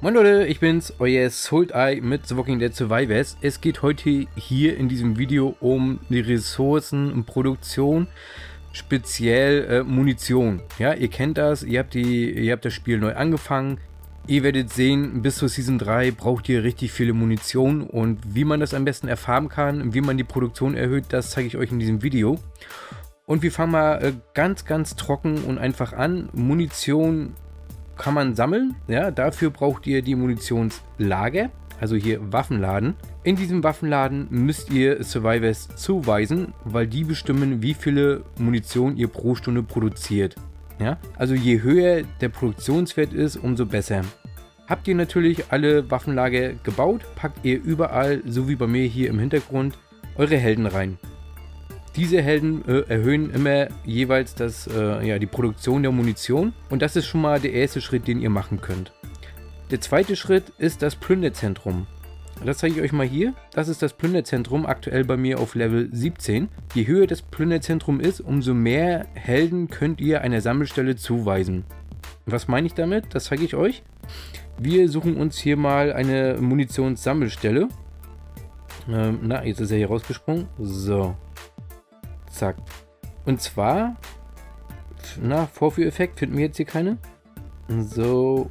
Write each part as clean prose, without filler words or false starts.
Moin Leute, ich bin's, euer Soulteye mit The Walking Dead Survivors. Es geht heute hier in diesem Video um die Ressourcen und Produktion, speziell Munition. Ja, ihr kennt das, ihr habt das Spiel neu angefangen. Ihr werdet sehen, bis zur Season 3 braucht ihr richtig viele Munition und wie man das am besten erfahren kann, wie man die Produktion erhöht, das zeige ich euch in diesem Video. Und wir fangen mal ganz trocken und einfach an. Munition kann man sammeln, ja, dafür braucht ihr die Munitionslager, also hier Waffenladen. In diesem Waffenladen müsst ihr Survivors zuweisen, weil die bestimmen, wie viele Munition ihr pro Stunde produziert. Ja, also je höher der Produktionswert ist, umso besser. Habt ihr natürlich alle Waffenlager gebaut, packt ihr überall, so wie bei mir hier im Hintergrund, eure Helden rein. Diese Helden erhöhen immer jeweils die Produktion der Munition und das ist schon mal der erste Schritt, den ihr machen könnt. Der zweite Schritt ist das Plünderzentrum. Das zeige ich euch mal hier. Das ist das Plünderzentrum, aktuell bei mir auf Level 17. Je höher das Plünderzentrum ist, umso mehr Helden könnt ihr einer Sammelstelle zuweisen. Was meine ich damit? Das zeige ich euch. Wir suchen uns hier mal eine Munitionssammelstelle. Jetzt ist er hier rausgesprungen. So. Zack. Und zwar, Vorführeffekt finden wir jetzt hier keine. So,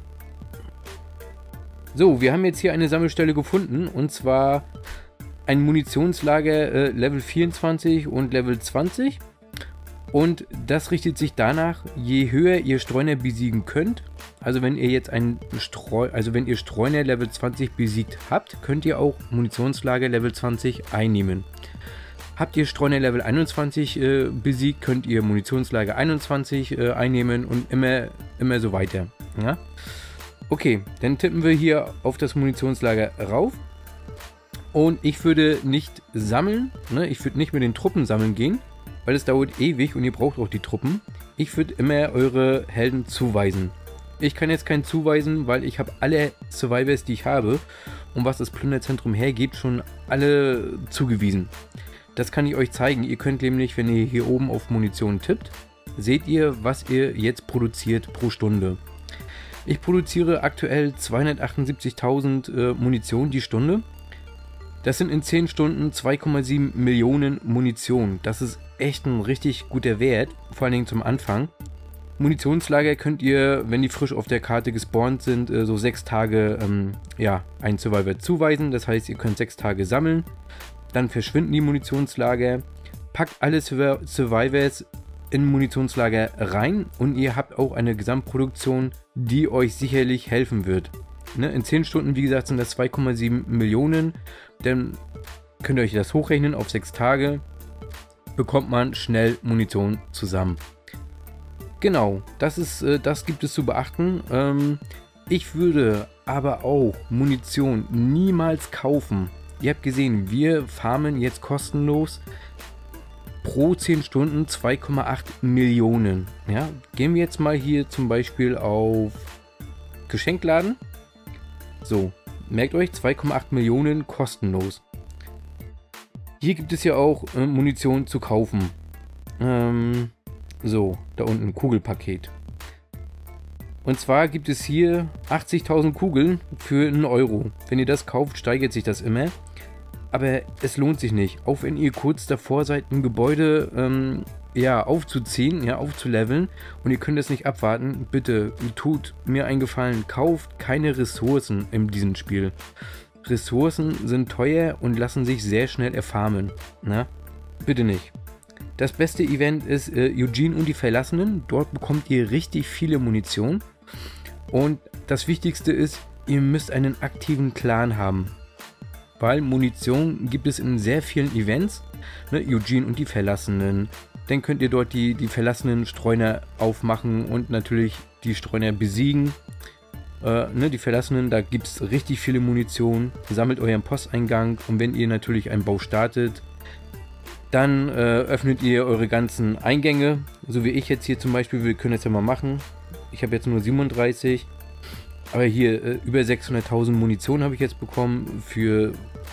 wir haben jetzt hier eine Sammelstelle gefunden und zwar ein Munitionslager Level 24 und Level 20. Und das richtet sich danach, je höher ihr Streuner besiegen könnt. Also wenn ihr jetzt wenn ihr Streuner Level 20 besiegt habt, könnt ihr auch Munitionslager Level 20 einnehmen. Habt ihr Streuner Level 21 besiegt, könnt ihr Munitionslager 21 einnehmen und immer so weiter. Ja? Okay, dann tippen wir hier auf das Munitionslager rauf. Und ich würde nicht sammeln, ne? Ich würde nicht mit den Truppen sammeln gehen, weil es dauert ewig und ihr braucht auch die Truppen. Ich würde immer eure Helden zuweisen. Ich kann jetzt keinen zuweisen, weil ich habe alle Survivors, die ich habe und was das Plünderzentrum hergibt, schon alle zugewiesen. Das kann ich euch zeigen. Ihr könnt nämlich, wenn ihr hier oben auf Munition tippt, seht ihr, was ihr jetzt produziert pro Stunde. Ich produziere aktuell 278.000 Munition die Stunde. Das sind in 10 Stunden 2,7 Millionen Munition. Das ist echt ein richtig guter Wert, vor allen Dingen zum Anfang. Munitionslager könnt ihr, wenn die frisch auf der Karte gespawnt sind, so 6 Tage einen Survivor zuweisen. Das heißt, ihr könnt 6 Tage sammeln. Dann verschwinden die Munitionslager, packt alle Survivors in Munitionslager rein und ihr habt auch eine Gesamtproduktion, die euch sicherlich helfen wird. Ne? In 10 Stunden, wie gesagt, sind das 2,7 Millionen. Dann könnt ihr euch das hochrechnen auf 6 Tage, bekommt man schnell Munition zusammen. Genau, das gibt es zu beachten. Ich würde aber auch Munition niemals kaufen. Ihr habt gesehen, wir farmen jetzt kostenlos pro 10 Stunden 2,8 Millionen. Ja? Gehen wir jetzt mal hier zum Beispiel auf Geschenkladen. So, merkt euch, 2,8 Millionen kostenlos. Hier gibt es ja auch Munition zu kaufen. So, da unten Kugelpaket. Und zwar gibt es hier 80.000 Kugeln für 1 Euro. Wenn ihr das kauft, steigert sich das immer. Aber es lohnt sich nicht. Auch wenn ihr kurz davor seid, ein Gebäude aufzuziehen, aufzuleveln und ihr könnt es nicht abwarten, bitte tut mir einen Gefallen, kauft keine Ressourcen in diesem Spiel. Ressourcen sind teuer und lassen sich sehr schnell erfarmen. Na? Bitte nicht. Das beste Event ist Eugene und die Verlassenen. Dort bekommt ihr richtig viele Munition. Und das Wichtigste ist, ihr müsst einen aktiven Clan haben. Weil Munition gibt es in sehr vielen Events. Ne? Eugene und die Verlassenen. Dann könnt ihr dort die verlassenen Streuner aufmachen und natürlich die Streuner besiegen. Die Verlassenen, da gibt es richtig viele Munition. Sammelt euren Posteingang und wenn ihr natürlich einen Bau startet, dann öffnet ihr eure ganzen Eingänge. So wie ich jetzt hier zum Beispiel, wir können das ja mal machen. Ich habe jetzt nur 37. Aber hier über 600.000 Munition habe ich jetzt bekommen für,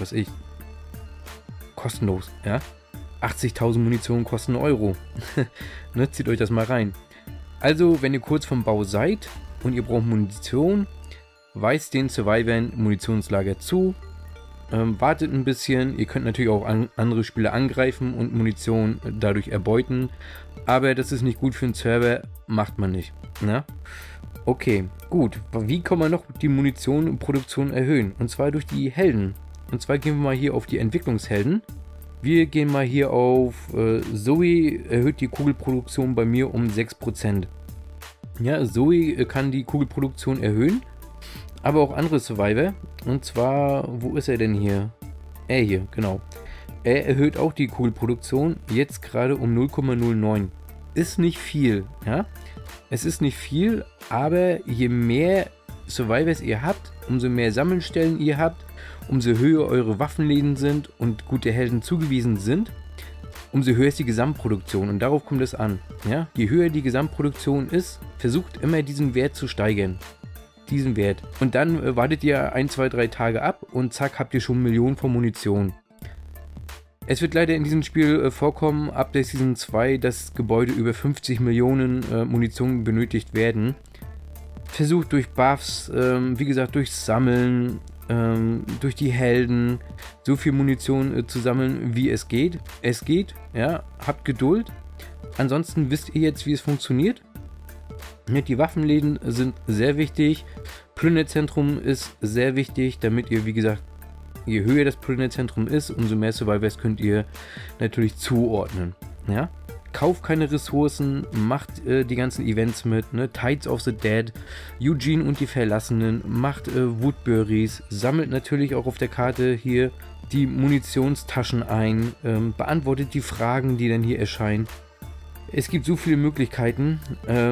kostenlos, ja. 80.000 Munition kosten 1 Euro. Ne, zieht euch das mal rein. Also, wenn ihr kurz vom Bau seid und ihr braucht Munition, weist den Survivern Munitionslager zu, wartet ein bisschen. Ihr könnt natürlich auch andere Spieler angreifen und Munition dadurch erbeuten, aber das ist nicht gut für einen Server, macht man nicht. Ne? Okay, gut. Wie kann man noch die Munition und Produktion erhöhen? Und zwar durch die Helden. Und zwar gehen wir mal hier auf die Entwicklungshelden. Wir gehen mal hier auf Zoe, erhöht die Kugelproduktion bei mir um 6%. Ja, Zoe kann die Kugelproduktion erhöhen, aber auch andere Survivor. Und zwar, wo ist er denn hier? Er hier, genau. Er erhöht auch die Kugelproduktion, jetzt gerade um 0,09. Ist nicht viel, ja. Es ist nicht viel, aber je mehr Survivors ihr habt, umso mehr Sammelstellen ihr habt, umso höher eure Waffenläden sind und gute Helden zugewiesen sind, umso höher ist die Gesamtproduktion und darauf kommt es an. Ja? Je höher die Gesamtproduktion ist, versucht immer diesen Wert zu steigern. Diesen Wert. Und dann wartet ihr 1, 2, 3 Tage ab und zack habt ihr schon Millionen von Munition. Es wird leider in diesem Spiel vorkommen, ab der Season 2, dass Gebäude über 50 Millionen Munition benötigt werden. Versucht durch Buffs, wie gesagt durch Sammeln, durch die Helden, so viel Munition zu sammeln, wie es geht. Es geht, ja, habt Geduld. Ansonsten wisst ihr jetzt, wie es funktioniert. Die Waffenläden sind sehr wichtig. Plünderzentrum ist sehr wichtig, damit ihr, wie gesagt, je höher das Plünderzentrum ist, umso mehr Survivors könnt ihr natürlich zuordnen. Ja? Kauft keine Ressourcen, macht die ganzen Events mit, ne? Tides of the Dead, Eugene und die Verlassenen, macht Woodberries, sammelt natürlich auch auf der Karte hier die Munitionstaschen ein, beantwortet die Fragen, die dann hier erscheinen. Es gibt so viele Möglichkeiten.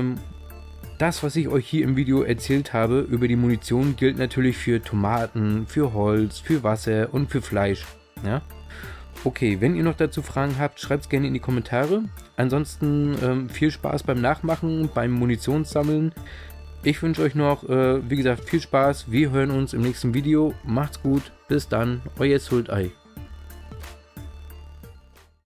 Das, was ich euch hier im Video erzählt habe über die Munition, gilt natürlich für Tomaten, für Holz, für Wasser und für Fleisch. Ja? Okay, wenn ihr noch dazu Fragen habt, schreibt es gerne in die Kommentare. Ansonsten viel Spaß beim Nachmachen, beim Munitionssammeln. Ich wünsche euch noch, wie gesagt, viel Spaß. Wir hören uns im nächsten Video. Macht's gut, bis dann, euer Sultai.